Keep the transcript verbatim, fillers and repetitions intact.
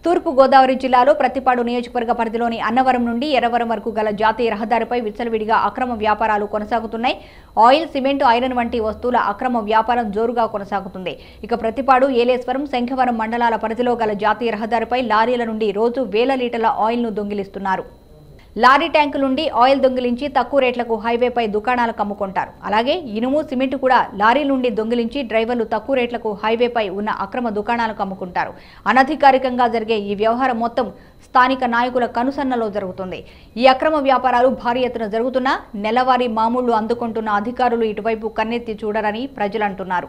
తూర్పు గోదావరి జిల్లాలో ప్రతిపాడు నియోజకవర్గ పరిధిలోని అన్నవరం నుండి ఎర్రవరం వరకు గల జాతీయ రహదారిపై విచ్చలవిడిగా అక్రమ వ్యాపారాలు కొనసాగుతున్నాయి. ఆయిల్, సిమెంట్, ఐరన్ వంటి వస్తువుల అక్రమ వ్యాపారం జోరుగా కొనసాగుతుంది. ఇక ప్రతిపాడు, ఏలేశ్వరం, శంఖవరం మండలాల పరిధిలో గల జాతీయ రహదారిపై లారీల నుండి రోజు వేల లీటర్ల ఆయిల్ను దొంగిలిస్తున్నారు. లారీ ట్యాంకు నుండి ఆయిల్ దొంగిలించి తక్కువ రేట్లకు హైవేపై దుకాణాలకు అమ్ముకుంటారు. అలాగే ఇనుము, సిమెంట్ కూడా లారీ నుండి దొంగిలించి డ్రైవర్లు తక్కువ రేట్లకు హైవేపై ఉన్న అక్రమ దుకాణాలకు అమ్ముకుంటారు. అనధికారికంగా జరిగే ఈ వ్యవహారం మొత్తం స్థానిక నాయకుల కనుసన్నలో జరుగుతుంది. ఈ అక్రమ వ్యాపారాలు భారీ ఎత్తున జరుగుతున్నా నెలవారీ మామూళ్లు అందుకుంటున్న అధికారులు ఇటువైపు కన్నెత్తి చూడరని ప్రజలు అంటున్నారు.